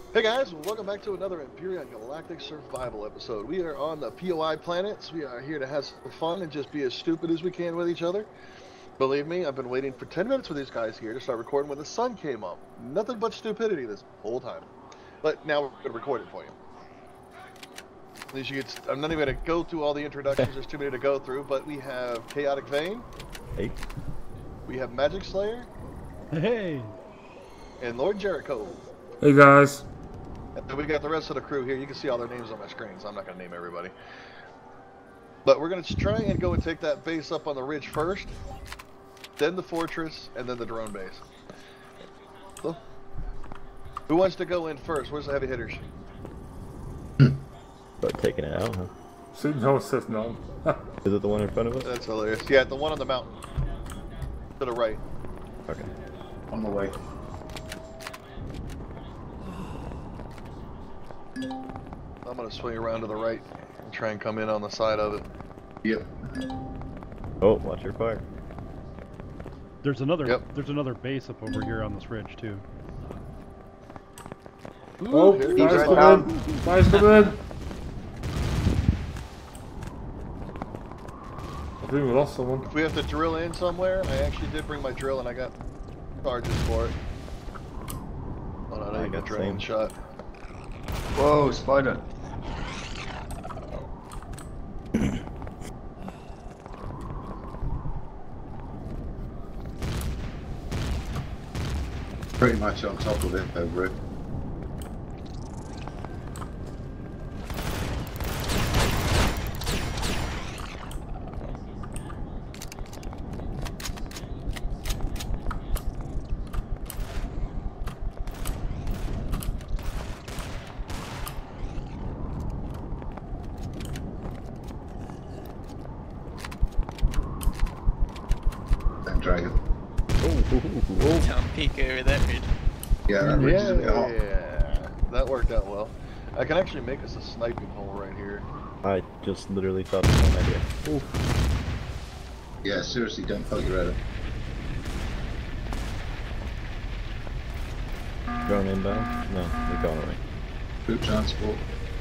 Hey guys, welcome back to another Empyrion Galactic Survival episode. We are on the POI planets. We are here to have some fun and just be as stupid as we can with each other. Believe me, I've been waiting for 10 minutes with these guys here to start recording when the sun came up. Nothing but stupidity this whole time. But now we're going to record it for you. At least you get, I'm not even going to go through all the introductions, there's too many to go through, but we have Chaotic Vein. Hey. We have Magic Slayer. Hey. And Lord Jerikho. Hey guys. And we got the rest of the crew here. You can see all their names on my screen, so I'm not going to name everybody. But we're going to try and go and take that base up on the ridge first, then the fortress, and then the drone base. So, who wants to go in first? Where's the heavy hitters? About taking it out, huh? Shooting host says no. Is it the one in front of us? That's hilarious. Yeah, the one on the mountain. To the right. Okay. On the way. I'm going to swing around to the right and try and come in on the side of it. Yep. Oh, watch your fire. There's another. Yep. There's another base up over here on this ridge too. Oh, here guys comes come in! Guys come in! I think we lost someone. If we have to drill in somewhere, I actually did bring my drill and I got charges for it. Oh no, I got drilling shot. Whoa, spider. Pretty much on top of it, though, bro. Dragon. Don't peek over that ridge. Yeah, that ridge is a bit hot. Yeah, that worked out well. I can actually make us a sniping hole right here. I just literally thought of the same idea. Ooh. Yeah, seriously, don't poke your head up. Drone inbound? No, they're going away. Food transport.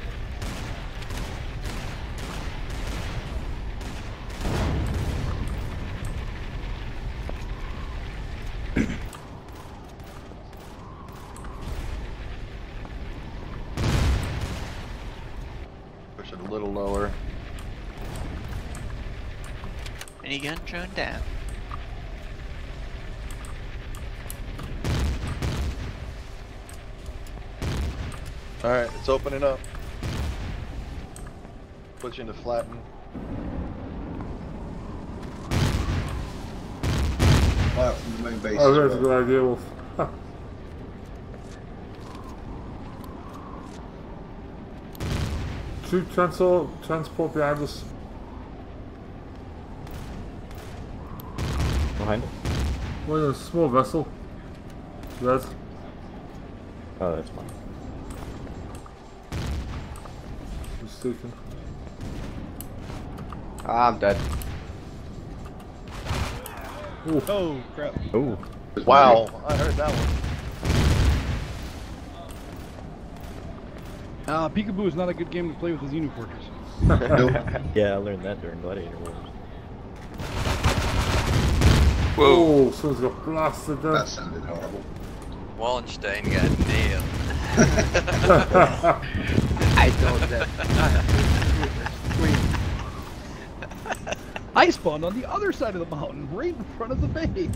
Push it a little lower. Minigun drone down. Alright, it's opening up. Push into flatten. Fire from the main base. Oh, as that's a well. good idea, Wolf. Shoot transport behind us. Behind it? Well, a small vessel. Red. Oh, that's fine. Mistaken. I'm dead. Ooh. Oh crap! Oh, Wow, I heard that one. Peekaboo is not a good game to play with the Xenu Fortress. yeah, I learned that during Gladiator Wars. Whoa! Someone's got blasted there. That sounded horrible. Wallenstein got nailed. I don't know. I spawned on the other side of the mountain, right in front of the base.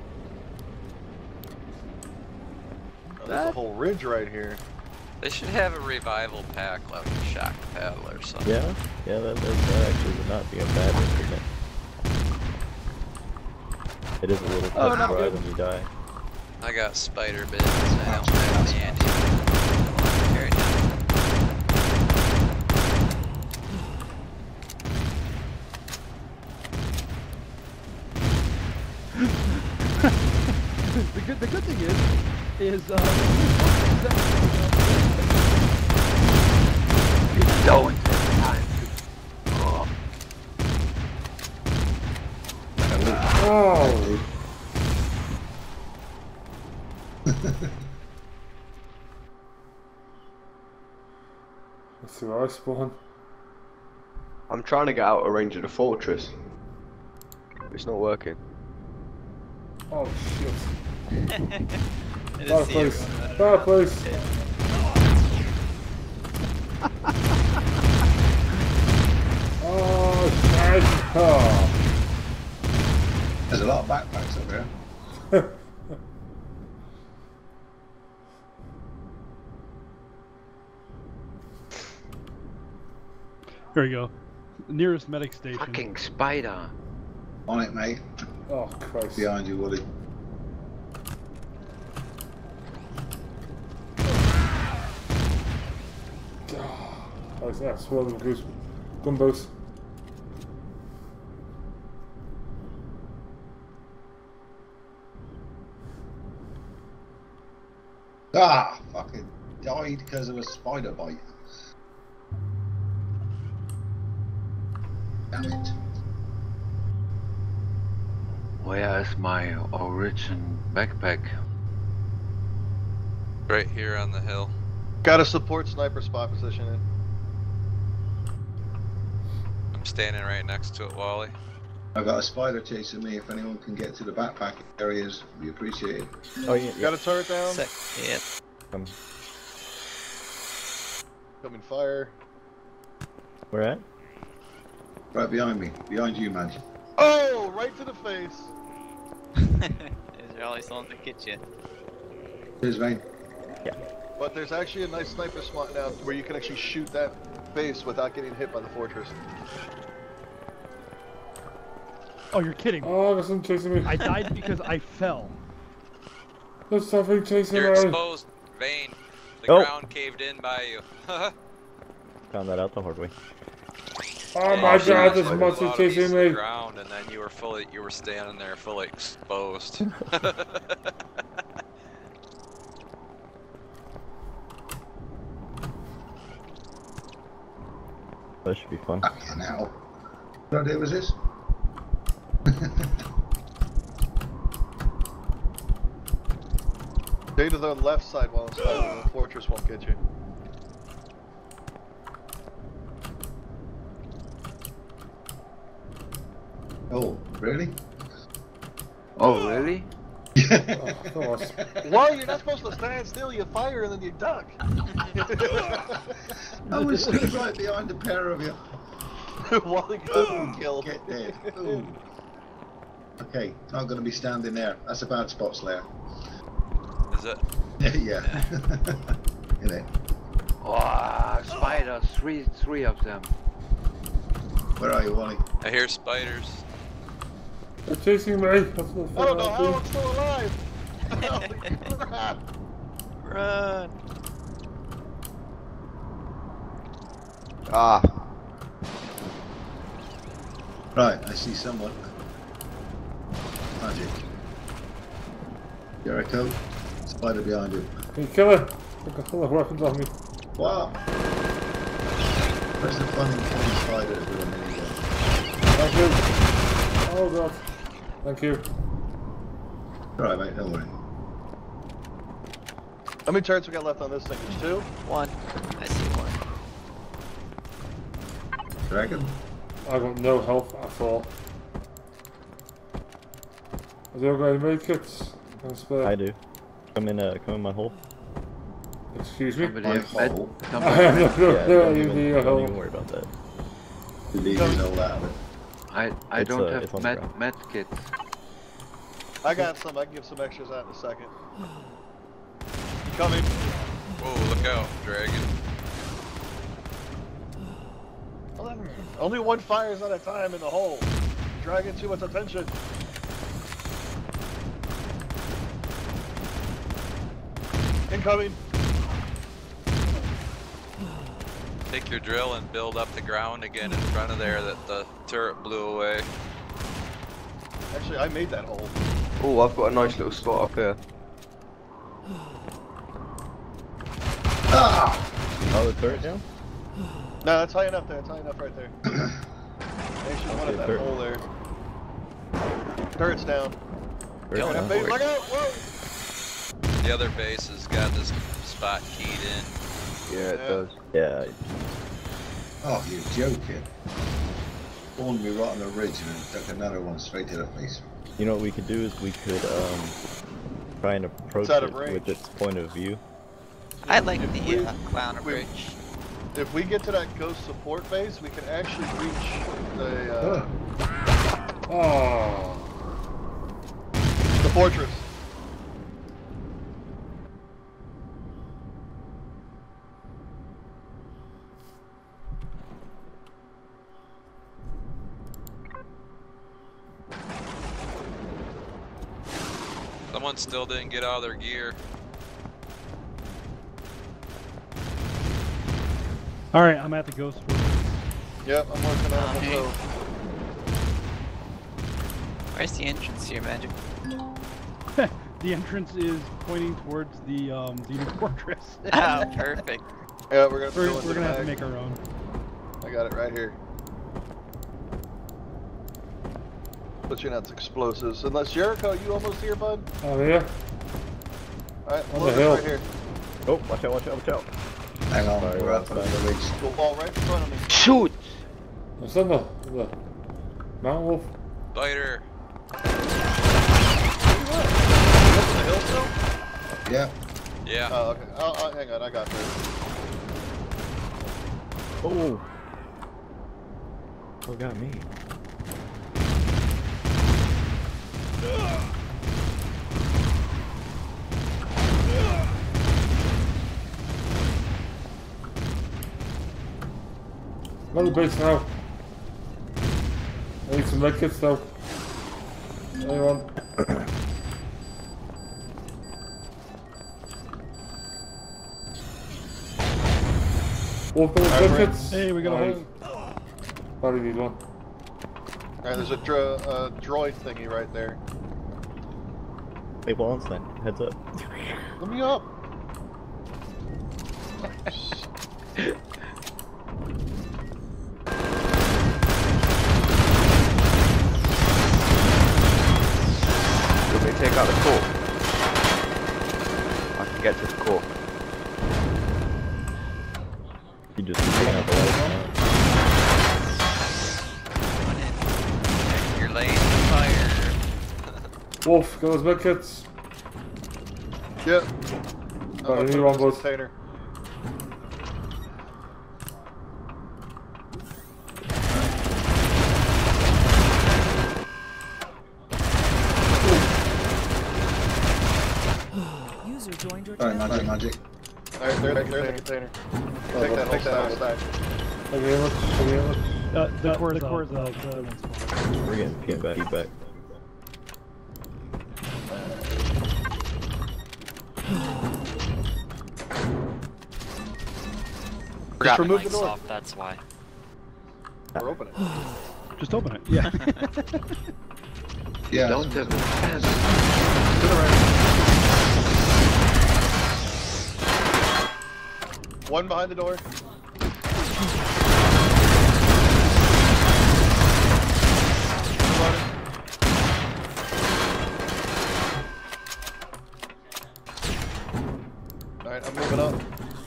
Oh, there's a whole ridge right here. They should have a revival pack like a shock paddle or something. Yeah? Yeah, that actually would not be a bad instrument. It is a little tough to ride when you die. I got spider bits. I don't have the anti. Carry down. the good thing is Don't take time. Oh! See where I spawn. I'm trying to get out of range of the fortress. It's not working. Oh shit. I Bad didn't see place. everyone. Bad place. Oh shit. Oh. There's a lot of backpacks up here. Here we go. Nearest medic station. Fucking spider. On it, mate. Oh Christ. Behind you, Woody. That's one of the gumbos. Ah! Fucking died because of a spider bite. Damn it. Where's my origin backpack? Right here on the hill. Got a support sniper spot position in. I'm standing right next to it, Wally. I've got a spider chasing me. If anyone can get to the backpack areas, we appreciate it. Oh yeah, Got a turret down. Yeah. Coming fire. Where at? Right behind me. Behind you, man. Oh, right to the face. There's always someone to get you. Here's Vane. But there's actually a nice sniper spot now where you can actually shoot that face without getting hit by the fortress. Oh, you're kidding me. Oh, there's something chasing me. I died because I fell. There's something chasing You're me. exposed, Vane. The Oh. ground caved in by you. Found that out the hard way. Oh my god, there's a monster lot of these chasing to the me. ground, and then you were standing there fully exposed. That should be fun. Fucking hell. What idea was this? Stay to the left side while it's fighting, the fortress won't get you. Oh, really? Oh, really? Oh, of course. Well, you're not supposed to stand still, you fire and then you duck. I was stood right behind a pair of you. Wally got killed. Get there. Ooh. Okay, not going to be standing there. That's a bad spot, Slayer. Is it? Yeah. In it. Oh, spiders, three of them. Where are you, Wally? I hear spiders. They're chasing me. That's what I don't know how I'm still alive. Holy crap. Run! Ah, Right, I see someone. Magic. Jerikho. Spider behind you. Can you kill it? I've got all the weapons on me. Wow. Where's the fun in killing spiders with a minigun? Thank you. Oh god. Thank you. Alright, mate, don't worry. How many turrets we got left on this thing? There's two? One. I see one. Dragon? I got no health at all. Has anyone got any medkits? I do. Come in my hole. Excuse me? somebody My have med. hole. I Somebody have have med. no, Yeah, no, don't even worry about that. Delete all out of it. I It's, don't it's have on the ground. med kits. I got some, I can give some extras out in a second. Coming. Whoa, look out, dragon. Only one fires at a time in the hole. Dragging too much attention. Incoming. Take your drill and build up the ground again in front of there that the turret blew away. Actually, I made that hole. Oh, I've got a nice little spot up here. Ah! Oh, the turret down? No, it's high enough there. It's high enough right there. Actually, one of that turret. hole there. Turret's down. Turret down. Hey, look out! Whoa! The other base has got this spot keyed in. Yeah, it Yeah. does. Yeah, Oh, you're joking. Spawned me right on the ridge and then took another one straight to the face. You know what we could do is we could try and approach out of it range. with its point of view. I like the clown approach. If we get to that ghost support base, we can actually reach the Oh. the fortress. Someone still didn't get out of their gear. Alright, I'm at the ghost fortress. Yep, I'm working on it myself. Where's the entrance to your magic? The entrance is pointing towards the Zenith fortress. Oh, perfect. Yeah, we're gonna We're gonna have to make our own. I got it right here. But you know it's explosives. Unless Jerikho, you almost here, bud? Oh, yeah. Alright, On look the hill. right here. Oh, watch out, watch out, watch out. Hang on, Sorry, we're up on the ridge. The wall right in front of me. Shoot! What's on the mountain wolf? Spider. Up on the hill still? Yeah. Yeah. Oh, okay. Oh, hang on, I got this. Oh. Oh, got me. Another base now. I need some medkits now. Anyone? Wolf, those medkits? Hey, we got a hole. Probably need one. Alright, there's a droid thingy right there. Hey, Wallenstein, heads up. Let me up! Let me take out the core. I can get to the core. You just taking out the lights. You're laying the fire. Wolf, got those medkits. Yep. Alright, I'm you gonna want put both? this container. User joined your Alright, channel. magic. Alright, there's the container. Take that whole stack. Thank you very much. Thank you very much. The core's out. We're getting feedback. Just remove the door. Off, that's why. Or open it. Just open it. Yeah. Yeah. Don't have the chance. To the right. One behind the door. Alright, I'm moving up.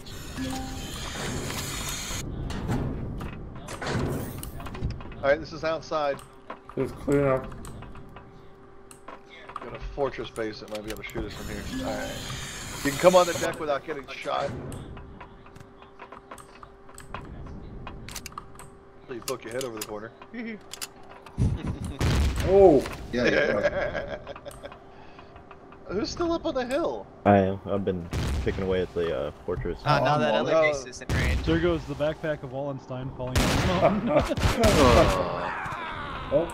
Alright, this is outside. Just clean up. Got a fortress base that might be able to shoot us from here. Alright. You can come on the deck without getting shot. So you poke your head over the corner. Oh! Yeah, yeah. Who's still up on the hill? I am. I've been picking away at the fortress. Now that Wallen. other base is in range. There goes the backpack of Wallenstein falling out of the mountain. Oh.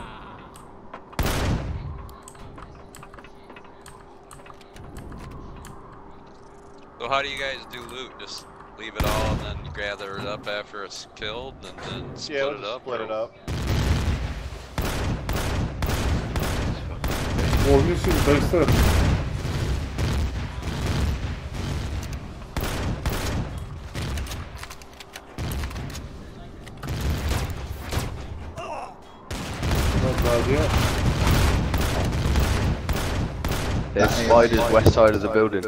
So how do you guys do loot? Just leave it all and then gather it up after it's killed and then split Yeah, we'll it just up? split it up. Well, you see the base there. Not bad yet. There's spiders west side of the building.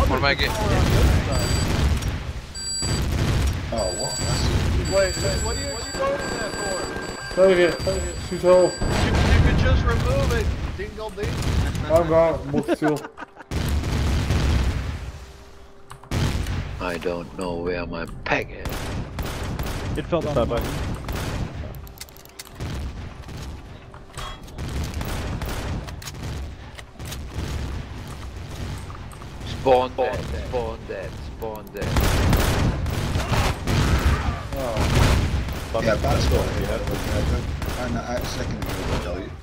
What am I getting? Oh, what? Wait, what are you exploding that for? Take it. Shoot hole. You could just remove it, dingle ding. I'm gone. Multi-tool. I don't know where my peg is. It fell down the not mountain. Spawn dead, spawn dead, spawn dead. Yeah, bad spot. Find that out a second ago, I'll tell you.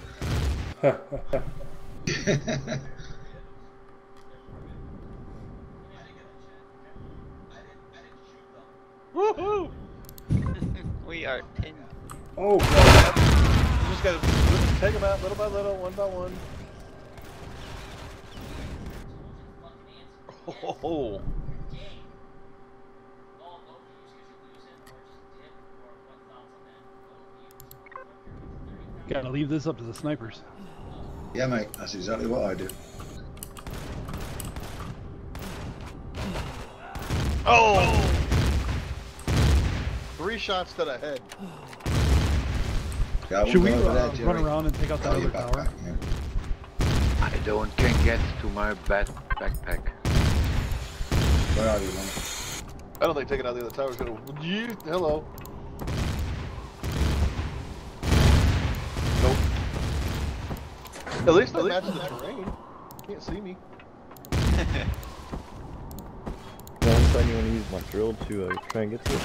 Woohoo! We are pinned. Oh, God. You just gotta take them out little by little, one by one. Oh. Gotta leave this up to the snipers. Yeah, mate, that's exactly what I do. Oh! 3 shots to the head. Yeah, I Should we won't go over there, Jerry. run around and take out that Oh, other you're tower? back, yeah. I can get to my backpack. Where are you, man? I don't think taking out the other tower is gonna. Hello. Nope. At least I matched the terrain. Can't see me. Now, I'm saying you want to use my drill to try and get to it.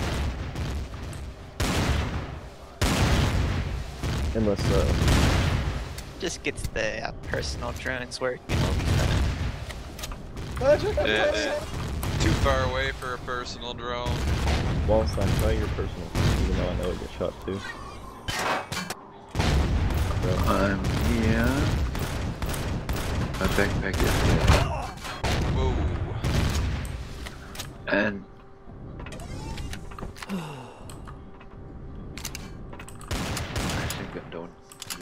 Unless, Just gets the personal drones working. We'll be fine. Magic. Yeah. Too far away for a personal drone. Wallenstein, try your personal, even though I know it gets shot too. I'm here. My backpack is there. Whoa. And I think I don't.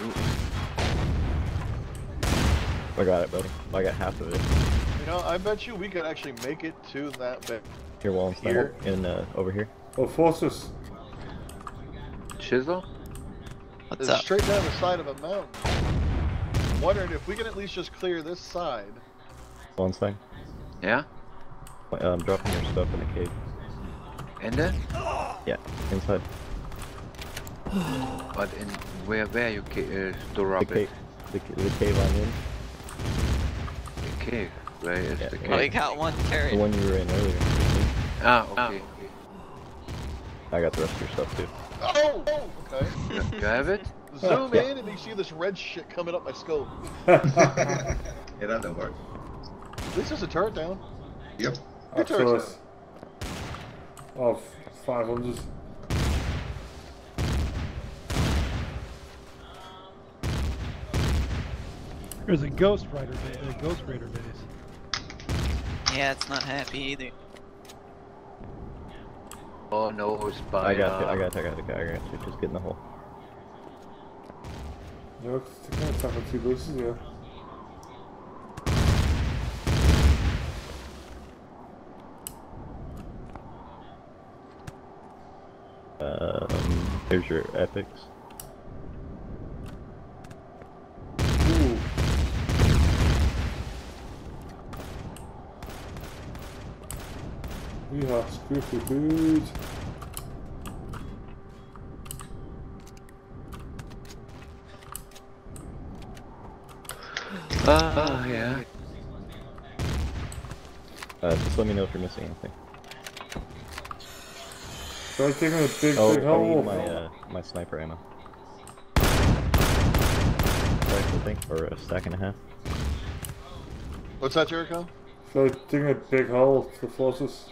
I got it, buddy. I got half of it. You know, I bet you we could actually make it to that bit. Here, Wallenstein, Here. in over here. Oh, Forces. Chisel? What's It's up? straight down the side of a mountain. I'm wondering if we can at least just clear this side. Wallenstein, Yeah? I'm dropping your stuff in the cave. In there? Yeah, inside. But in where you store The up cave, it? the cave I'm in. The cave. Where is Yeah. the Well, we cave? got one The turret. one you were in earlier. Ah, okay. I got the rest of your stuff too. Oh! Okay. You have it? Zoom in and you see this red shit coming up my scope. Yeah, that don't work. At least there's a turret down. Yep. Your turret's First. Oh, 500. There's a Ghost Raider base. Yeah, it's not happy either. Oh no, spy. I got it. Just get in the hole. Ja, ik kan het zeggen, 2 bussen, ja. Here's your epics. Ooh. Ja, super goed. Yeah. Just let me know if you're missing anything. Can I take a big Oh, I hole? need my sniper ammo. Rifle thing, or a stack and a half. What's that, Jerikho? So I take a big hole for Forces.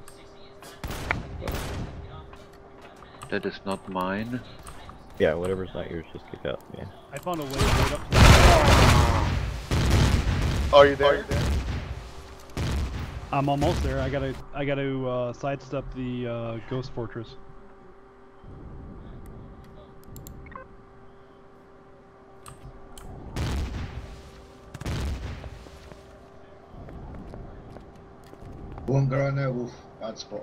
That is not mine. Yeah, whatever's not yours, just kick out. Yeah. I found a way right up to Are you there? I'm almost there. I gotta sidestep the Ghost Fortress. Won't go around there, Wolf. Bad spot.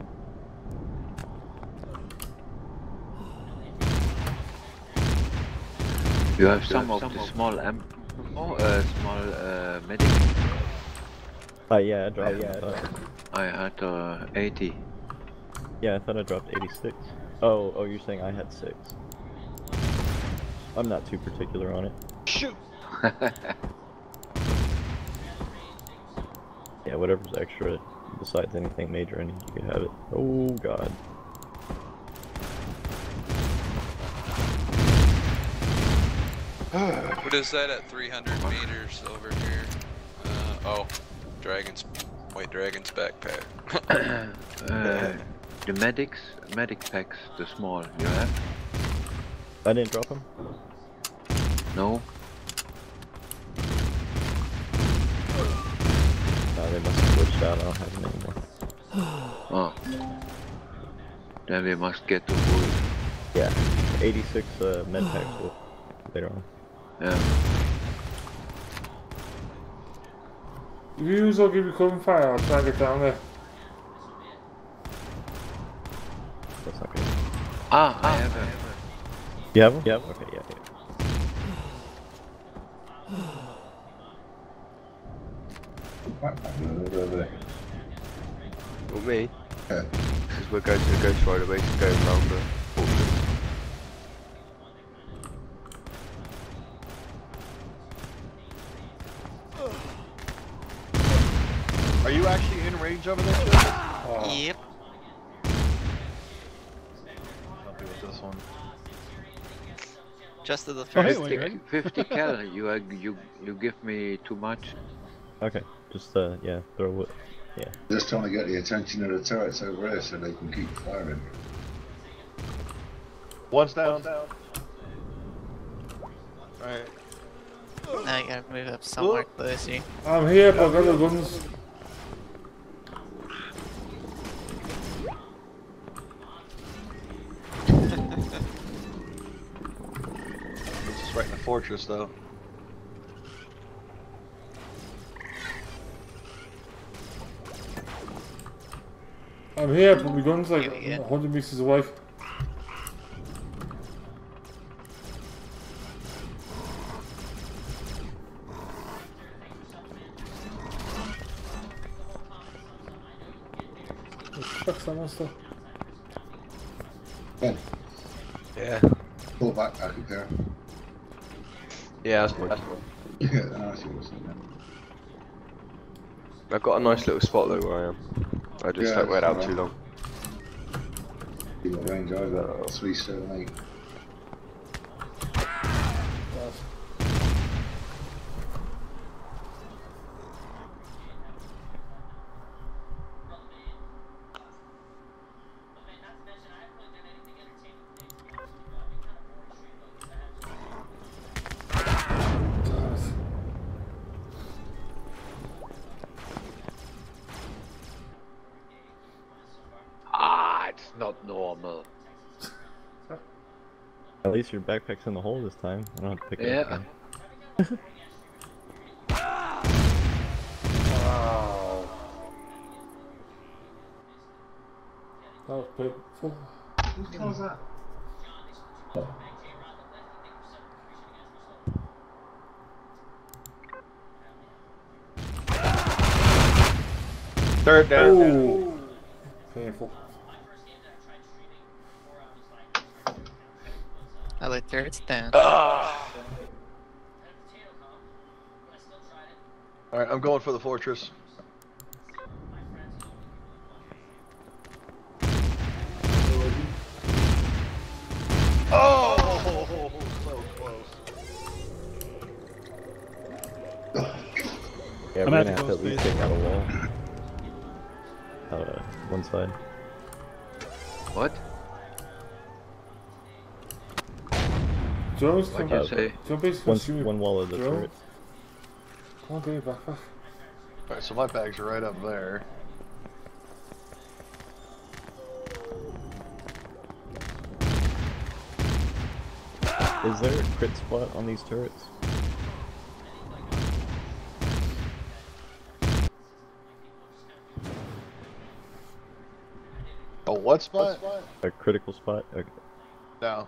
You have some of the small small medic. Yeah, I dropped I had 80. Yeah, I thought I dropped 86. Oh, you're saying I had 6. I'm not too particular on it. Shoot! Yeah, whatever's extra, besides anything major, I need you can have it. Oh god. What is that at 300 meters over here? Oh, white dragon's backpack. The medic packs, the small, you have? I didn't drop them? No? No, they must have glitched out, I don't have them anymore. Oh. Then we must get to wood. Yeah, 86 med packs later on. Yeah. If you use or give you cover fire, I'll try and get down there. That's not good. I have a... You have them? Yeah. Okay, yeah. Or me? Yeah. Because we're going to the Ghost Rider base and going around the fortress. Are you actually in range over this? Joseph? Yep. Help you with this one. Just to the Oh, hey, first. wait, ready? 50 cal, you give me too much. Okay, just yeah, throw it. Yeah. Just trying to get the attention of the turrets over here so they can keep firing. One's down. Alright. Now you gotta move up somewhere closer. I'm here, but I got the guns. This is right in the fortress, though. I'm here, but my gun's like Yeah, yeah. 100 meters away. Fuck's that monster? Ben, Yeah. pull back there. Yeah, that's good. Yeah, I see what's in there. I've got a nice little spot though where I am. I just Yeah, don't wait out that's too long. You got range over 378. It's not normal. At least your backpack's in the hole this time. I don't have to pick it up Yeah. again. That was painful. Whose car is that? Third down. Ooh. Painful. I like turrets down. Alright, I'm going for the fortress. Oh, so close. Yeah, I'm we're at gonna have the to at ghost least base. take out a wall. One side. What? Drones What can you say? Drone basically One, shoot me. one wall of the Drone? turret. Come on, get your backpack. Alright, so my bags are right up there. Is there a crit spot on these turrets? what spot? A critical spot? Okay. No.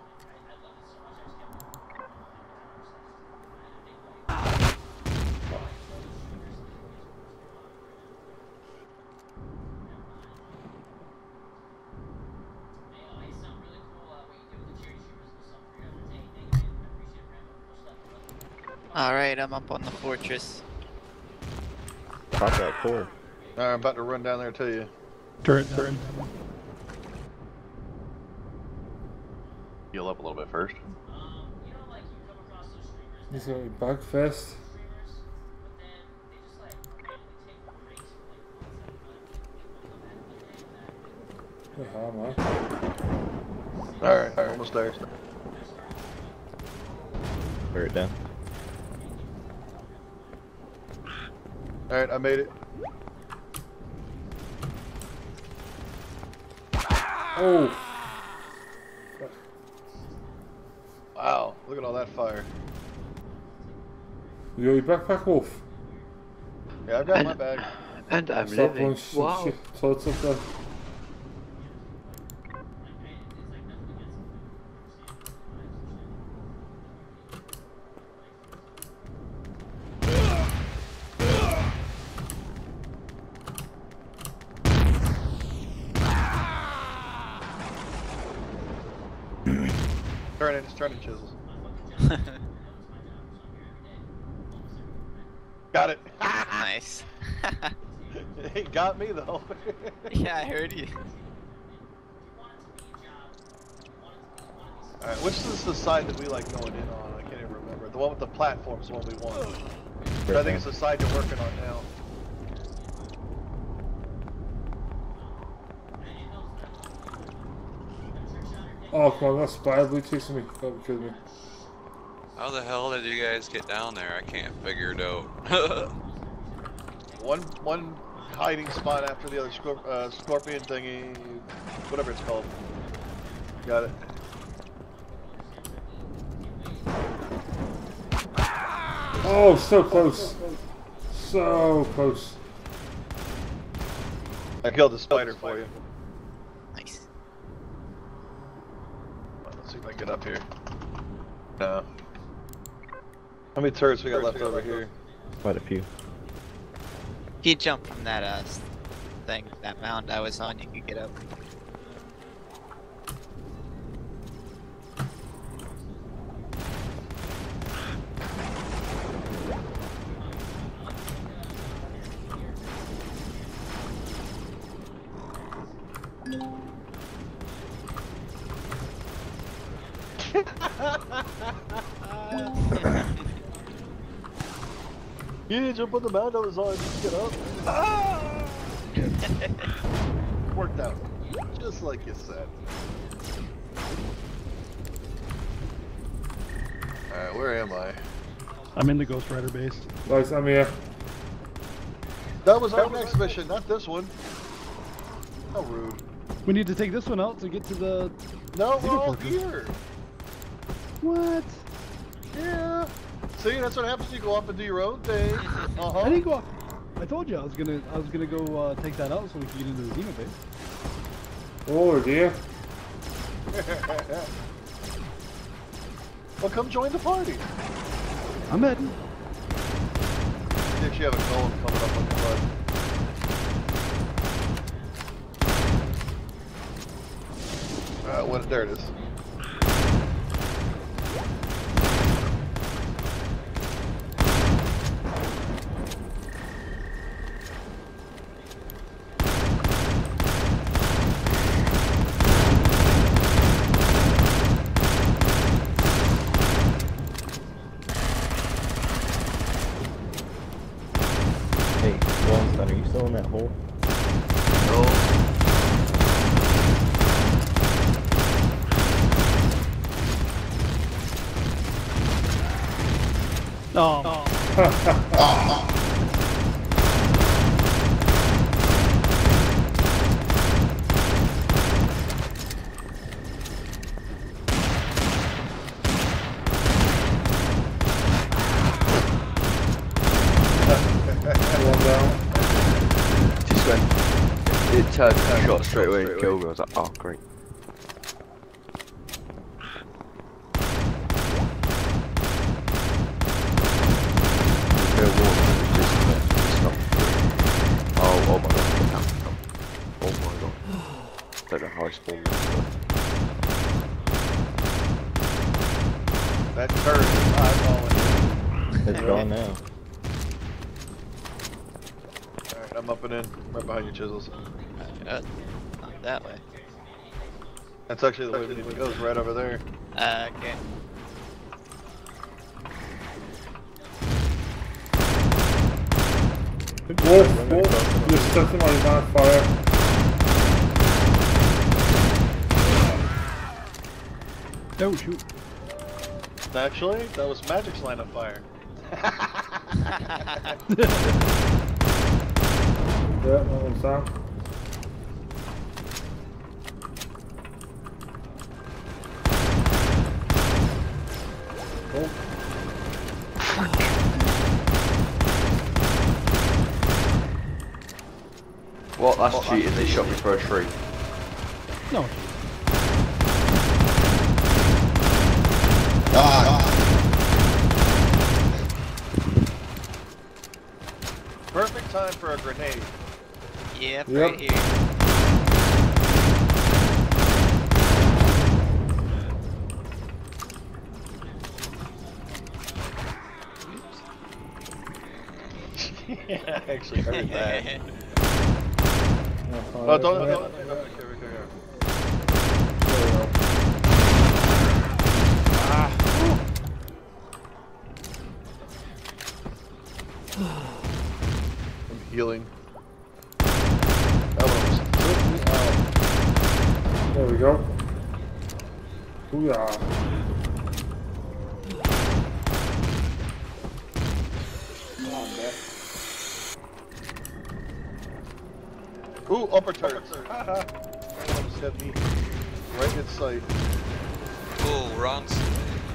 Alright, I'm up on the fortress. Pop that core. Alright, I'm about to run down there to you. Turret. Heal up a little bit first. He's got a bag vest. Man. Alright, almost there. Turret down. Alright, I made it. Oh! Wow, look at all that fire. You got your backpack off? Yeah, I've got my bag. And I'm Stop living. blowing Wow. shit clothes up there. Turning chisels. Got it. Nice. He got me though. Yeah, I heard you. Alright, which is the side that we like going in on? I can't even remember. The one with the platform is the one we want. But I think it's the side you're working on now. Oh, come on, that's bad. Blue chasing me. That would kill me. How the hell did you guys get down there? I can't figure it out. One hiding spot after the other scorpion thingy, whatever it's called. Got it. Oh, so close. So close. I killed the spider for you. Nice. Let's see if I can get up here. No. How many turrets we got left over here? Quite a few. If you jump from that thing, that mound I was on, you could get up. You didn't jump on the mound I was on, just get up. Ah! Worked out. Just like you said. Alright, where am I? I'm in the Ghost Rider base. Nice, I'm here. That was our next mission, not this one. How rude. We need to take this one out to get to the... No, we're all fortress. here. What? Yeah. See, that's what happens. You go off and do your own thing. I didn't go. I told you I was gonna go take that out so we can get into the Xeno base. Oh dear. Well, come join the party. I'm heading. You actually have a golem coming up on your butt. There it is. Hey, Lawless, are you still in that hole? Oh. One down. Just went. It turned and shot straight away and killed me. I was like, oh great. There's no water, it's just oh my god, oh my god. Don't know how I spawned this stuff. That turret is eyeballing. It's gone now. Alright, I'm up and in. Right behind you, Chisels. Not that way. That's actually the way we need to go, is right over there. Okay. Wolf, you're setting my man on fire. Oh shoot. Actually, that was Magic's line of fire. Yeah, that one's down. Oh. What? That's cheating. They shot me for a tree. No. Perfect time for a grenade. Yep, Yep. right here. Yeah, I actually heard that. Oh, Oh, don't. yeah. There we go. I'm healing. That one took me out. There we go. Booyah. Ooh, upper turret. Haha. That one just hit me right in sight. Ooh, wrong side.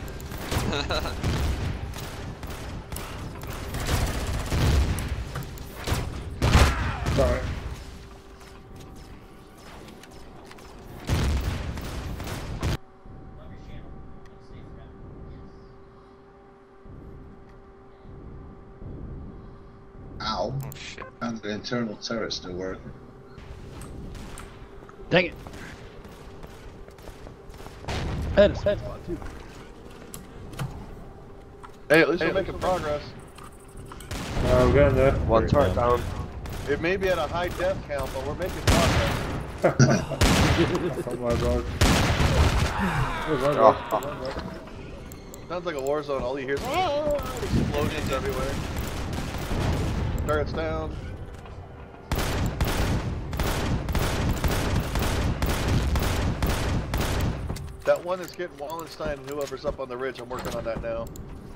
Sorry. Ow. Oh shit. And the internal turret still working. Dang it. I had a side spot too. Hey, at least we're making progress. We're getting there. One turret down. It may be at a high death count, but we're making progress. Oh my god. Oh. Sounds like a war zone. All you hear is explosions everywhere. Turrets down. That one is getting Wallenstein and whoever's up on the ridge. I'm working on that now.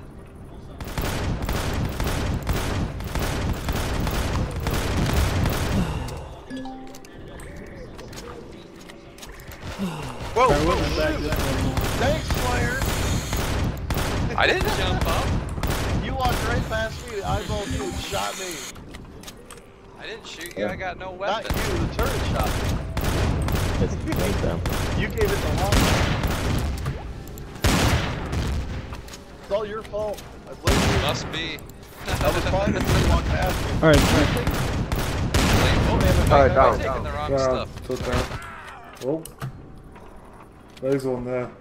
Whoa! Thanks, Slayer! I didn't jump up. You walked right past me, eyeballed you, and shot me. I didn't shoot you. I got no Not weapon. you, the turret shot me. It's right down. You gave it the long one. It's all your fault. I blame you. Must be. That was fine until you walked past me. Alright, Alright, down. I'm taking the wrong Yeah, stuff. so down. Oh. There's one there.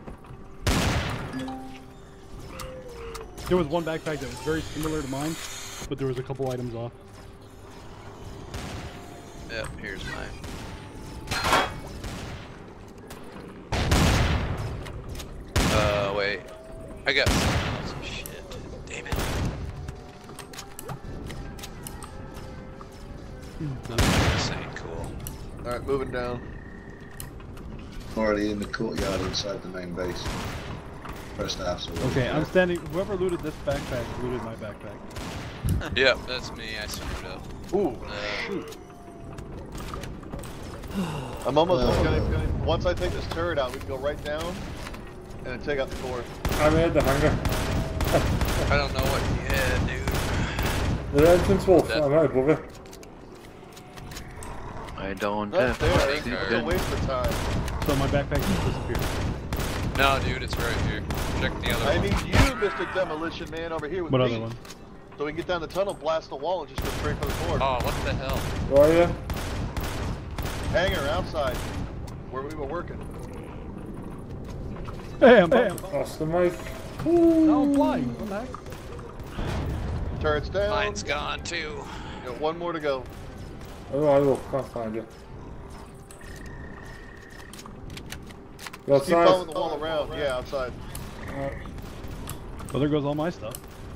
there was one backpack that was very similar to mine, but there was a couple items off. Yep, here's mine. Wait. I got some shit. Damn it. This ain't cool. Alright, moving down. Already in the courtyard inside the main base. First half. So Okay, I'm standing. Whoever looted this backpack looted my backpack. Yep, that's me. I screwed up. Ooh, shoot. I'm almost gonna. Once I take this turret out, we can go right down and then take out the core. I'm at the hangar. I don't know what you had, dude. The entrance wolf. That- I'm right above it. I don't That's have there. anything. It's a waste of time. So my backpack just disappeared. No, dude, it's right here. Check the other I one. need you, Mr. Demolition Man, over here with What me. other one? So we can get down the tunnel, blast the wall, and just go straight for the board. Oh, what the hell? Where are you? Hangar outside, where we were working. Hey, I'm back. That's the mic. Now I'm flying. What the heck? Turrets down. Mine's gone too. Got one more to go. Oh, I will. Can't find you. You Keep following outside? the wall around. Yeah, outside. Well, there goes all my stuff.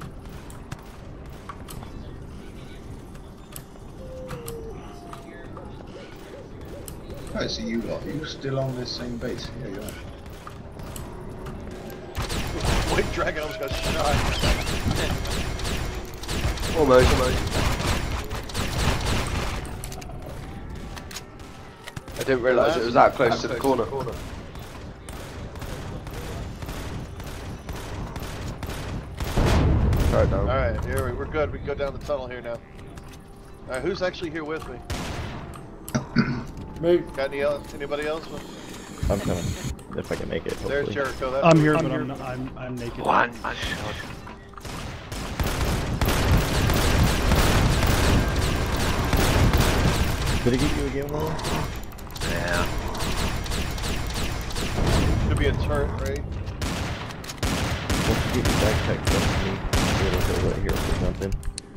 Right, so you still on this same base? Yeah, you are. White Dragon almost got shot. Almost, almost. I didn't realise it was that close to the corner. Alright, down. Alright, here we're good. We can go down the tunnel here now. Alright, who's actually here with me? Me. Got anybody else? I'm coming. If I can make it, There's hopefully. Jerikho. That's I'm who- here, but I'm naked. One shot. Did it get you again, Will? Yeah. Should be a turret, right? Once you get your backpack done to me, it'll go right here for jumping.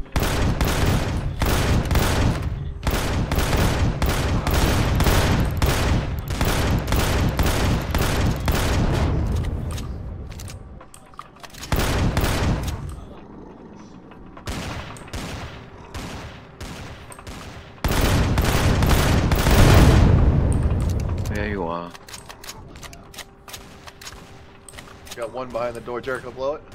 There you are. Got one behind the door. Jerikho, blow it.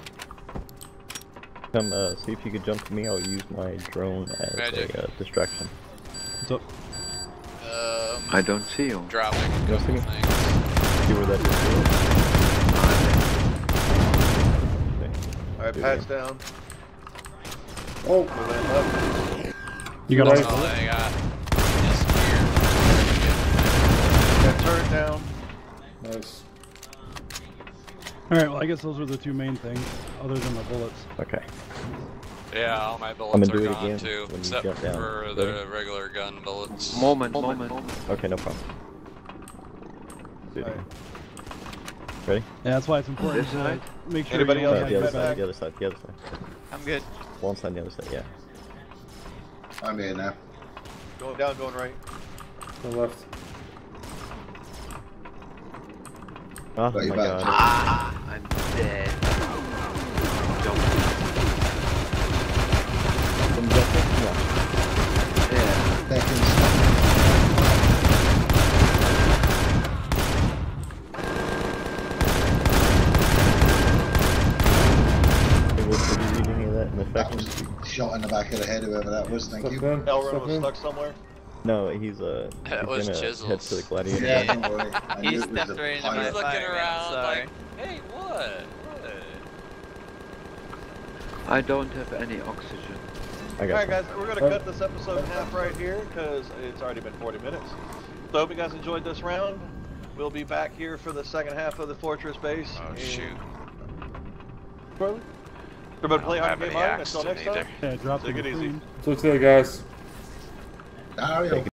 Come, see if you could jump to me. I'll use my drone as Magic. a distraction. What's up? I don't see you. Dropping a You couple see me? things. See where that is? Alright, pads down. Oh, Move in left. You got Nice. That's all all the I got. Disappeared. Got turret down. nice. Alright, well, I guess those are the two main things, other than my bullets. Okay. Yeah, all my I'm bullets gonna are do it gone again too, when you except jump down. for Ready? the regular gun bullets. Moment. Okay, no problem. Do it Alright. again. Ready? Yeah, that's why it's important This to side? make sure Anybody you else don't The have other your side, back. the other side, the other side. I'm good. One side, the other side, yeah. I'm here now. Going down, going right. To the left. Oh Got your my back. god. I'm dead. Jump. From jumping? No. Yeah. Back in. It was pretty reading any of that in the That second. was shot in the back of the head, whoever that was. Thank Step you. in. Elrond Step was in. stuck somewhere. No, he's That he's was gonna head Chisels. to the gladiator. Yeah, don't worry. I knew He it was stepped the right into pirate. my He's looking fire, man, around sorry. like, hey, what? I don't have any oxygen. I got Alright you. guys, we're gonna cut this episode in half right here because it's already been 40 minutes. So I hope you guys enjoyed this round. We'll be back here for the second half of the Fortress base. Oh and- shoot. Charlie? Everybody play I hard don't game have hard. any Until oxygen next time. either. Yeah, drop Take the it easy. screen. So today, guys. Dario.